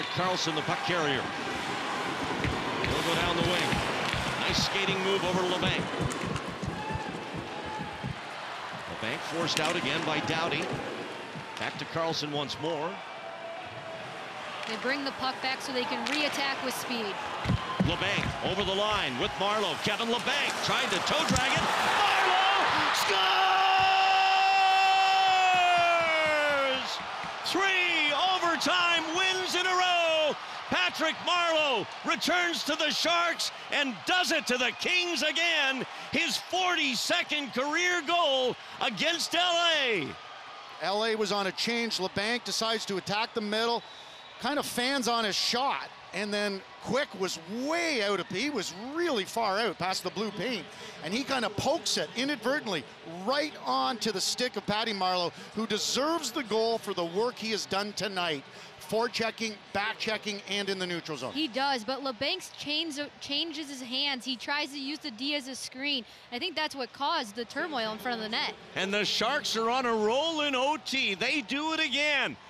Erik Karlsson, the puck carrier. He'll go down the wing. Nice skating move over to LeBanc. LeBanc forced out again by Doughty. Back to Karlsson once more. They bring the puck back so they can re-attack with speed. LeBanc over the line with Marleau. Kevin LeBanc tried to toe drag it. Marleau scores! 3 overtime wins in a row. Patrick Marleau returns to the Sharks and does it to the Kings again. His 42nd career goal against LA. LA was on a change. LeBanc decides to attack the middle, kind of fans on his shot, and then Quick was way out of, he was really far out past the blue paint, and he kind of pokes it inadvertently right onto the stick of Patty Marleau, who deserves the goal for the work he has done tonight, forechecking, back-checking, and in the neutral zone. He does, but LeBanc changes his hands. He tries to use the D as a screen. I think that's what caused the turmoil in front of the net. And the Sharks are on a roll in OT. They do it again.